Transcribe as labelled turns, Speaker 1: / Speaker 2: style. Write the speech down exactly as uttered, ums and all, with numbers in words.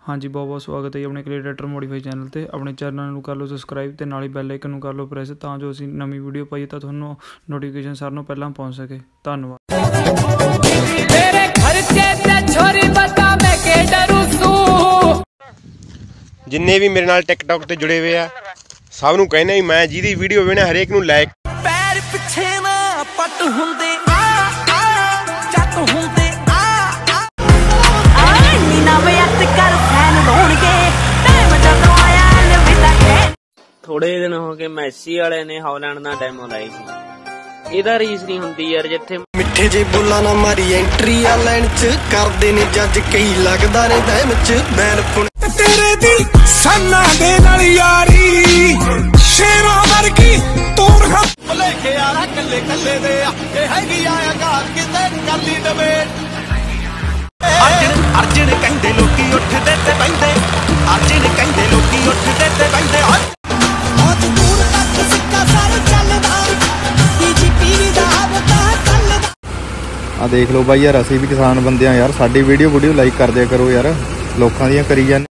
Speaker 1: हाँ जी, बहुत बहुत स्वागत है अपने क्रिएटर मॉडिफाई चैनल ते। अपने चैनल नूं कर लो सबसक्राइब ते नाल ही बैल आइकन नूं कर लो प्रेस तां जो असीं नवीं वीडियो पाईए तां तुहानूं नोटिफिकेशन सारिਆਂ नालों ਪਹਿਲਾਂ पहुंच सके। धन्नवाद।
Speaker 2: तेरे खर्चे ते छोरी बता मैं के डरू सू।
Speaker 3: जिन्ने भी मेरे नाल टिकटॉक ते जुड़े हुए आ सब नूं कहना ही मैं जिहदी वीडियो वेना हरेक नूं लाइक
Speaker 2: पैर पिछे ना पट हुंदे आ आ जट हुंदे आ आ नी ना बेअत कर फैन होणगे टाइम जदों आया ने विदा के।
Speaker 4: थोड़े दिन हो गए मैसी वाले ने हॉलैंड दा डेमो लाई सी। ਇਹਦਾ ਰੀਸ ਨਹੀਂ ਹੁੰਦੀ ਯਾਰ ਜਿੱਥੇ
Speaker 5: ਮਿੱਠੇ ਜੇ ਬੋਲਾਂ ਨਾ ਮਾਰੀ ਐਂਟਰੀ ਆ ਲਾਈਨ ਚ ਕਰਦੇ ਨੇ ਜੱਜ ਕਈ ਲੱਗਦਾ ਨੇ ਦਹਿਮ ਚ ਬੈਲ ਪੁਣ ਤੇਰੇ ਦੀ ਸਾਨਾ ਦੇ ਨਾਲ ਯਾਰੀ ਸ਼ੇਰਾਂ ਵਰਗੀ ਤੋਰ ਖ ਭਲੇਖੇ ਯਾਰਾ ਕੱਲੇ ਕੱਲੇ ਦੇ ਆ ਇਹ ਹੈਗੀ ਆਇਆ ਘਰ ਕਿਤੇ ਕਰਦੀ ਡਵੇ ਅਰਜਨ ਅਰਜਨ ਕਹਿੰਦੇ ਲੋਕੀ ਉੱਠਦੇ ਤੇ ਬੈਂਦੇ ਅਰਜਨ ਕਹਿੰਦੇ ਲੋਕੀ ਉੱਠਦੇ ਤੇ ਬੈਂਦੇ ਅੱਜ ਦੂਰ ਤੱਕ ਸਿੱਕਾ ਸਾਰੇ ਚੱਲਦਾ
Speaker 6: आ देख लो भाई यार, असी भी किसान बंदे यार, साडी वीडियो वीडियो लाइक कर दिया करो यार, लोकां दियां करी जाने।